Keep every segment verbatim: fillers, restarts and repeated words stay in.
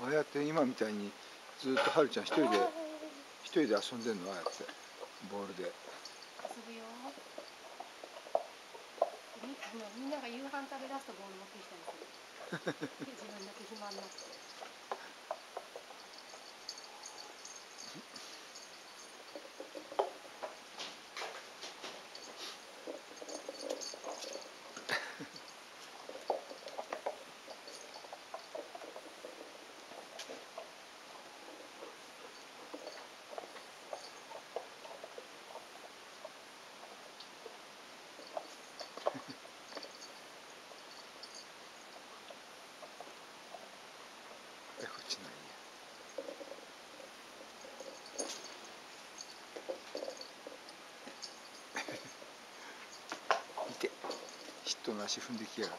あやって今みたいにずっとはるちゃん一人で一人で遊んでんの？ああやってボールで遊ぶよ。みんなが夕飯食べ出すとボール持ってきたりする。自分だけ暇になって。 こっちないや見てヒットの足踏んできやがった。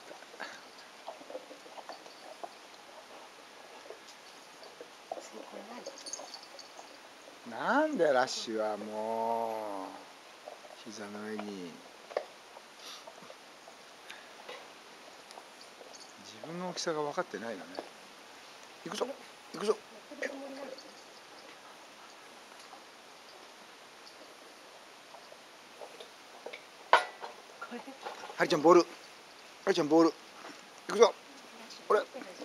なんでラッシュはもう膝の上に自分の大きさが分かってないのね。行くぞ行くぞ。はりちゃんボールはりちゃんボール行くぞ。これ